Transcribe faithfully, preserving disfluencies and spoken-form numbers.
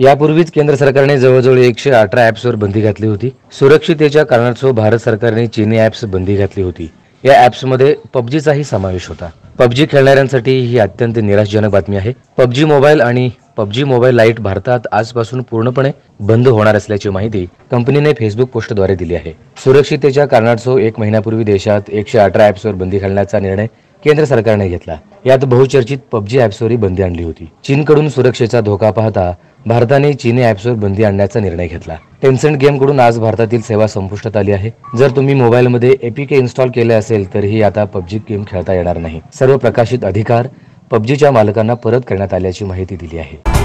यापूर्वीच केंद्र सरकारने जवळजवळ एकशे अठरा ॲप्सवर बंदी घातली होती. सुरक्षिततेच्या कारणास्तव भारत सरकारने चीनी ॲप्स बंदी घातली होती. या ॲप्समध्ये पबजीचाही समावेश होता. पबजी खेळणाऱ्यांसाठी ही अत्यंत निराशाजनक बातमी आहे. पबजी मोबाईल आणि पबजी मोबाईल लाईट भारतात आजपासून पूर्णपणे बंद होणार असल्याची माहिती कंपनीने फेसबुक पोस्टद्वारे दिली आहे. सुरक्षिततेच्या कारणास्तव एक महिन्यापूर्वी देशात एकशे अठरा ॲप्सवर बंदी घालण्याचा निर्णय केंद्र सरकारने घेतला. यात बहुचर्चित पबजी ॲप्सवरही बंदी आणली होती. चीनकडून सुरक्षेचा धोका पाहता भारताने चीनी ॲप्सवर बंदी आणण्याचा निर्णय घेतला. टेन्सेंट गेमकडून आज भारतातील सेवा संपुष्टात आली आहे. जर तुम्ही मोबाईलमध्ये एपीके इन्स्टॉल केले असेल तरीही आता पबजी गेम खेळता येणार नाही. सर्व प्रकाशित अधिकार पबजीच्या मालकांना परत करण्यात आल्याची माहिती दिली आहे.